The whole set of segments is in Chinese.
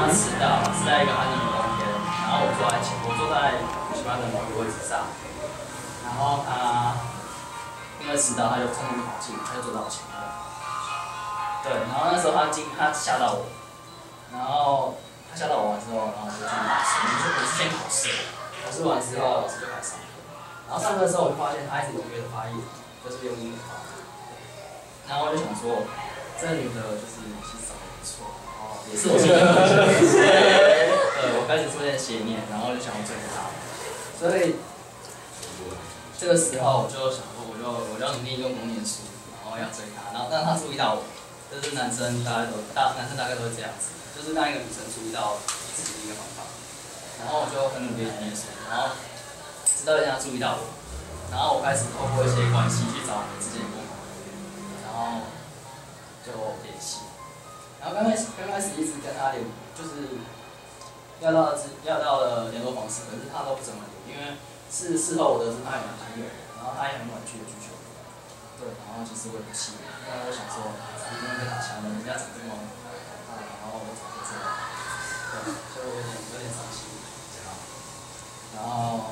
他迟到，是在一个寒冷的冬天，然后我坐在喜欢的某一个位置上，然后他因为迟到，他就匆匆跑进，他就坐到我前面。对，然后那时候他吓到我，然后他吓到我完之后，然后我是先考试，考试完之后老师就开始上课，然后上课的时候我就发现他一直踊跃的发言，就是用英文发言，然后我就想说，这个女的就是其实长得不错。也是我心里对，我开始出现邪念，然后就想要追她，所以这个时候我就想说，我就努力用功念书，然后要追她，然后让她注意到我，就是男生大概都会这样子，就是让一个女生注意到自己的一个方法，然后我就很努力的念书，然后直到人家注意到我，然后我开始透过一些关系去找我们之间的共同点，然后就联系。然后刚开始一直跟他就是要到了联络方式，可是他都不怎么留，因为事后我得知他有男朋友，然后他也很婉拒的拒绝我。对，然后其实我也不气，因为我想说，一定会被打枪的，人家长这么好看，然后我长得这样，对，所以我有点伤心。然后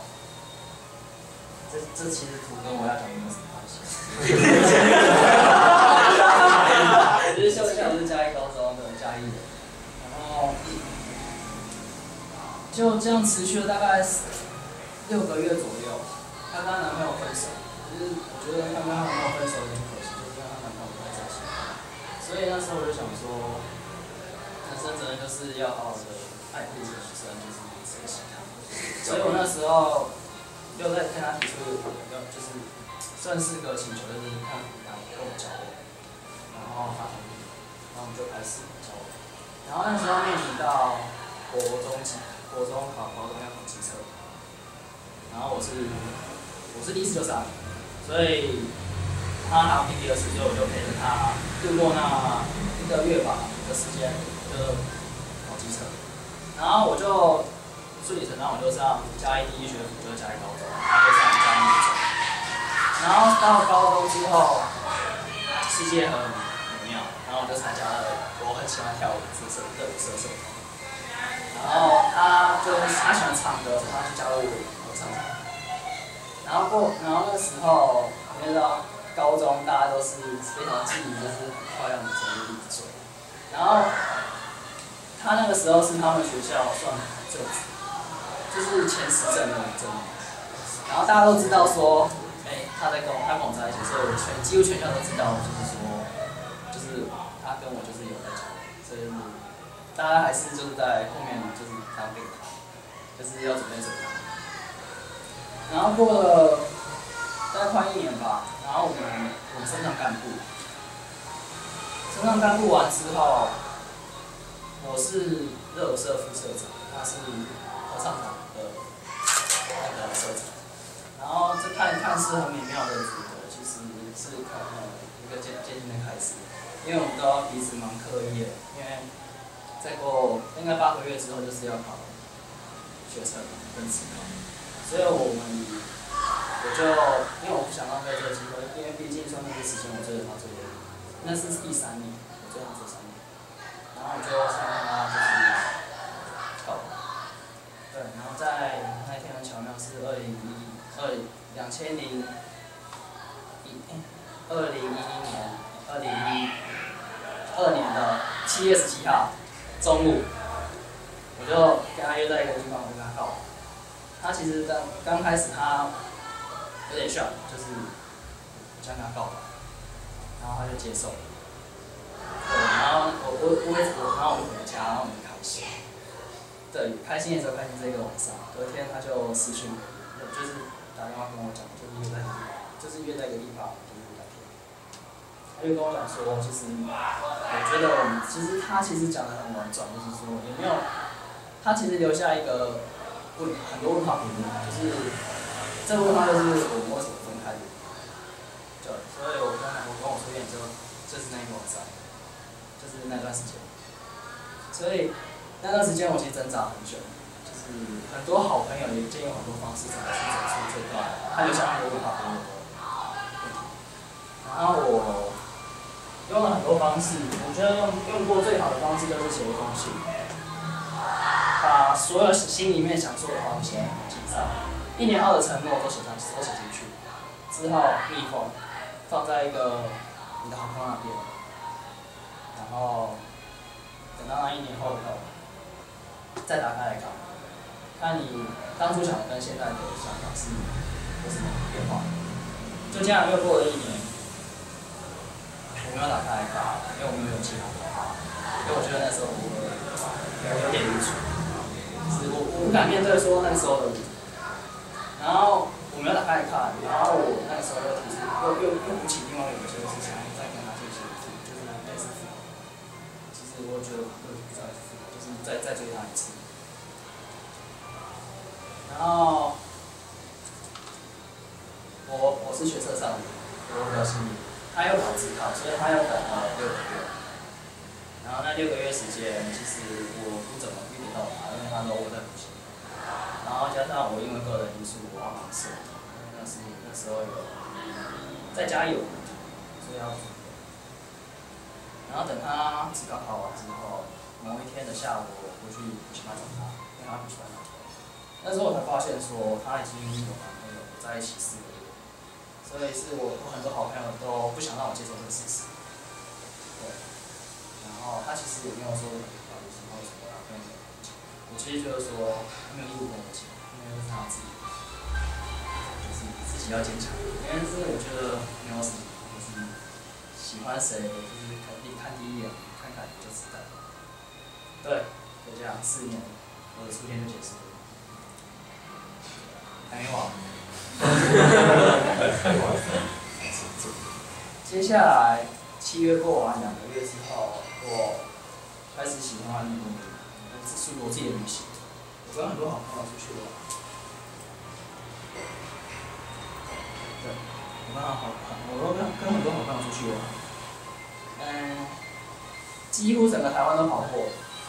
这其实图跟我要讲的没有什么关系。只是秀秀是嘉义高中的嘉义人，然后就这样持续了大概6个月左右。她跟她男朋友分手，就是我觉得她跟她男朋友分手有点可惜，就是因为她男朋友不太在一起。所以那时候我就想说，男生真的就是要好好的爱护女生，就是珍惜她。所以我那时候又在跟她提出就是算是个请求，就是看他跟我交往。然后他同意，然后我们就开始交往。然后那时候面临到国中考高中要考机车，然后我是第一次就上，所以他还有第二次，所以我就陪着他度过那1个月吧的时间，就考机车。然后我就顺理成章，我就上嘉义第一学府，就是嘉义高中，他就上嘉义女中。然后到高中之后，世界很然后我就参加了我很喜欢跳舞的热舞社社团，然后他喜欢唱歌，他就加入合唱团。然后那时候你知道高中大家都是非常记忆就是很漂亮的女生就一直追，然后他那个时候是他们学校算正子，就是前10正的正，然后大家都知道说，他跟我在一起，所以几乎全校都知道，就是他跟我就是有在交往，所以大家还是就是在后面就是当备胎，就是要准备追他。然后过了大概快1年吧，然后我们升上干部，升上干部完之后，我是热舞社副社长，他是合唱团的那个社长。然后这看似很美妙的组合，其实是一个渐进的开始，因为我们都要彼此忙课业，因为再过应该8个月之后就是要考学测跟指考，所以我因为我不想浪费这个机会，因为毕竟说那些时间我追着他追的，那是第3年，我追他追3年，然后我就想让他就是考，对，然后在那天很巧妙是2011年的7月17号中午，我就跟他约在一个地方，我就跟他告白。他其实刚开始他有点 shock， 就是我这样跟他告白，然后他就接受了。对，然后然后我就回家，然后我们就开心。对，开心的时候开心这个晚上，隔天他就私讯我，就是打电话跟我讲，就是约在一个地方，就是聊天。他就跟我讲说，其实我觉得他其实讲的很婉转，就是说有没有，他其实留下一个很多问号给我，就是这个问号就是我们为什么分开的。对，所以我跟我出院之后，就是那个晚上，就是那段时间，所以那段时间我其实挣扎很久。很多好朋友也建议我很多方式怎么去走出这段，他留下很多问号给我的问题。然后我用了很多方式，我觉得用过最好的方式就是写一封信。 把所有心里面想说的话都写上，1年后的承诺都写进去，之后密封，放在一个你的好朋友那边，然后等到那1年后以后，再打开来看，看你当初想的跟现在的想法是有什么变化。就这样又过了1年，我没有打开来看，因为我没有勇气打开，因为我觉得那时候我有点愚蠢，是我不敢面对说那时候的我。然后我没有打开来看，然后我那时候又提出又鼓起另外一个勇气，就是想再跟他进行就是类似复合。其实我觉得不知道就是再追他一次。然后我是学测上的，我比较幸运，他又考自考，所以他又等了6个月。然后那6个月时间，其实我不怎么遇得到他，因为他都我在补习。然后加上我因为个人因素，我要忙社，那时候有在家有，所以要准备。然后等他自考考完之后，某一天的下午，我去补习班找他，跟他补习班聊天。那时候我才发现说，他已经有男朋友，在一起4个月，所以是我很多好朋友都不想让我接受这个事实。对。然后他其实也没有说到底什么男朋友。我其实就是说，没有义务跟我讲，因为是他自己，就是自己要坚强。因为是我觉得没有什么，就是喜欢谁，就是看第一眼，看感觉就知道。对，就这样4年，我的初恋就结束了。还没完。接下来7月过完2个月之后，我开始喜欢是我自己的旅行，我跟很多好朋友出去玩。对，我跟很多好朋友出去玩。几乎整个台湾都跑过。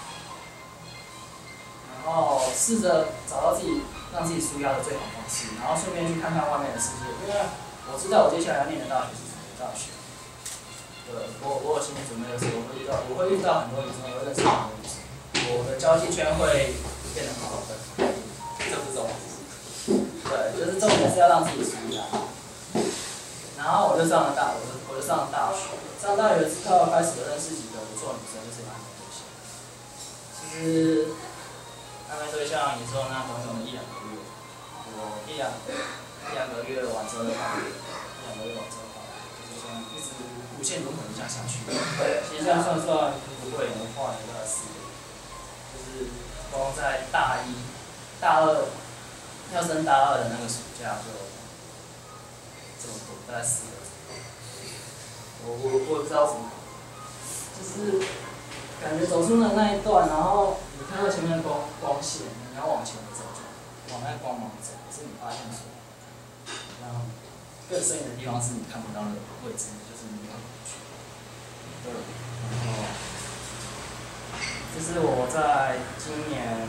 然后试着找到让自己舒压的最好方式，然后顺便去看看外面的世界，因为我知道我接下来要念的大学是什么大学。对，我有心理准备的是，我会遇到很多女生，我会认识很多女生。我的交际圈会变得很好的，这不是重点。对，就是重点是要让自己舒压。然后我就上了大学，上大学之后开始认识几个不错的女生，就是暧昧对象。其实暧昧对象也只有那短短的1、2个月，我一两个月完之后就放了，1、2个月完之后放了，就是这样一直无限轮回这样下去。其实这样算不会，我花了大概4年。就是光在大1、大2要升大2的那个暑假就这么多，大概4个。我也不知道怎么，就是感觉走出了那一段，然后你看到前面的光线，你要往前走，往那光芒走，可是你发现说，然后更深远的地方是你看不到的位置，就是你要过去。对，然后。这是我在今年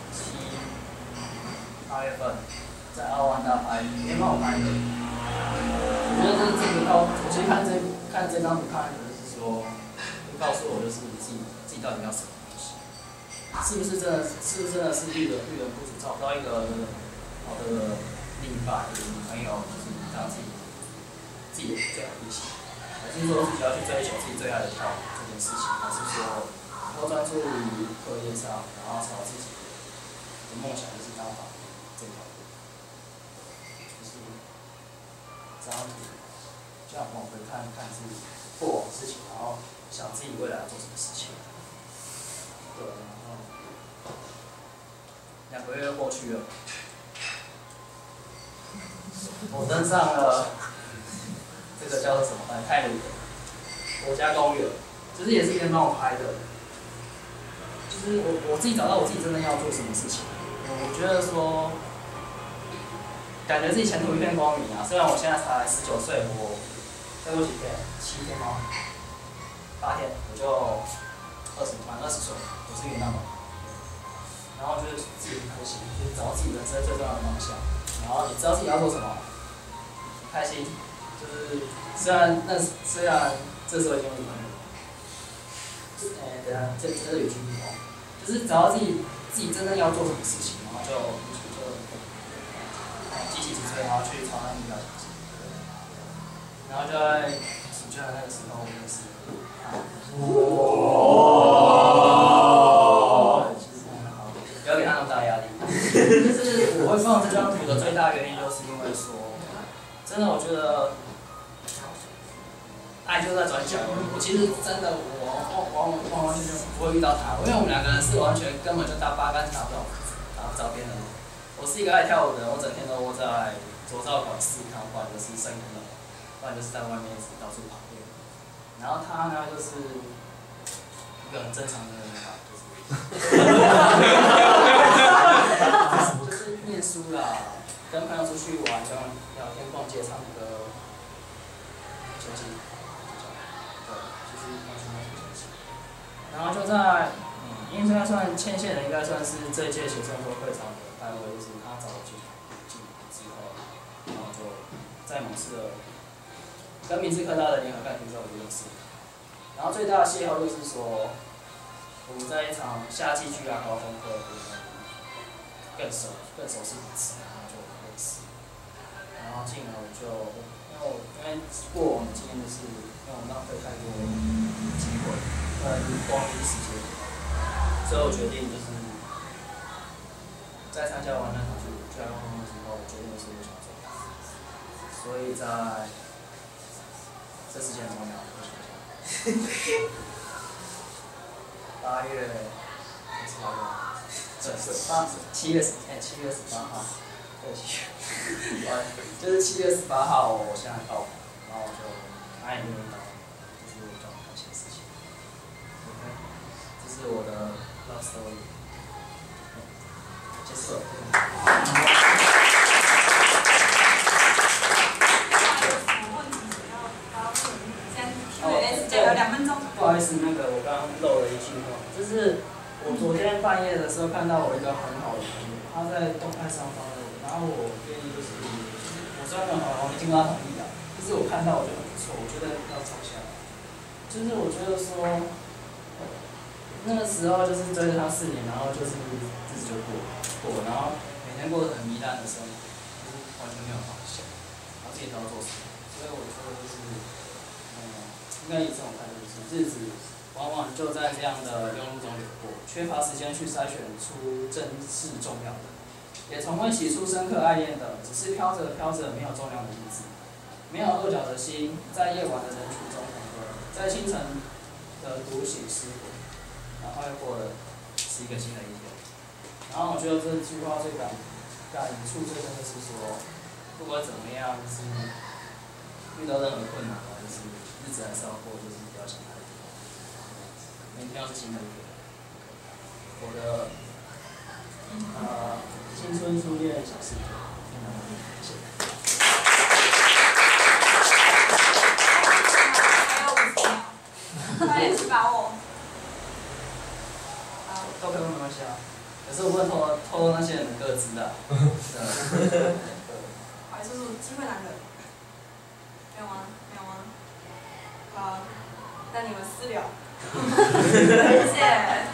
8月份在澳湾大拍，别人帮我拍的。我觉得这个我其实看这张图看的就是说，就告诉我就是自己到底要什么东西，是不是真的是遇人不足，找不到一个好的另一半、女朋友，就是让自己的最好运气，还是说自己要去追求自己最爱的跳舞这件事情，还是说？多专注于课业上，然后朝自己的梦想就是当法律这条路，就是这张图，这样我们可以看看自己过往的事情，然后想自己未来要做什么事情。对，然后2个月过去了，我登上了这个叫做什么？泰鲁国家公园，就是也是别人帮我拍的。就是我自己找到我自己真的要做什么事情，我觉得说，感觉自己前途一片光明啊。虽然我现在才19岁，我再过几天，7天吗？8天我就满20岁，我是元旦嘛。然后就是自己很开心，就是找到自己人生最重要的方向，然后也知道自己要做什么，很开心。就是虽然这时候已经有女朋友，等下这是有句不同。就是找到自己自己真正要做什么事情，然后就积极直追，然后去朝那目标前进。然后就在暑假的那个时候，我认识不要给他那么大压力。就是我会放这张图的最大原因，就是因为说，真的我觉得，爱就在转角。我其实真的完全不会遇到他，因为我们两个人是完全根本就搭八竿子打不着边的。我是一个爱跳舞的人，我整天都窝在左照馆试看，不然就是深坑楼，不然就是在外面一直到处跑练。然后他呢，就是一个很正常的人吧，就是念书啦，跟朋友出去玩，跟聊天、逛街、唱歌、休息，对，就是完全没有休息。然后就在，应该算牵线的，应该算是这一届学生会会长的单位，就是他找我进来之后，然后就在某次的跟明治科大的联合干训之后就认识。然后最大的邂逅就是说，我们在一场夏季巨大高峰课更熟悉彼此，然后就认识。然后进而就因为过往的经验就是，因为我们浪费太多机会，光阴时间，所以我决定就是在参加完那场巨大高峰课之后，我决定就是我想做。所以在这时间很重要，我想想。8月，是8月吗？对，7月18号，对就是7月18号，我现在到，然后我就他也愿意到，这是我比较开心的事情。OK， 这是我的 love story， 结束了。不好意思，那个我刚刚漏了一句话，就是我昨天半夜的时候看到我一个很好的朋友，他在动态上方的，然后我愿意就是我虽然我没经过他同意啊，就是我看到我觉得很不错，我觉得要抄下来。就是我觉得说，那个时候就是追着他4年，然后就是日子就过，然后每天过得很糜烂的生活，就是完全没有方向，然后自己都要做什么，所以我觉得就是。应该以这种态度，日子往往就在这样的庸碌中流过，缺乏时间去筛选出真是重要的，也从未洗出深刻爱恋的，只是飘着没有重量的日子，没有落脚的心，在夜晚的人群中同歌，在清晨的独醒失魂，然后又过了是一个新的一天。然后我觉得这句话最感触最深的是说，不管怎么样，就是遇到任何困难啊，就是。日子还是要过，就是不要想太多。明天又是新的一天。我的青春初恋小视频，谢谢。 还有50秒，快点去把握。 都可以没关系啊，可是我不能透露那些人的个资的。 好，叔叔，机会难得。没有吗？没有吗？好，那你们私聊。谢谢。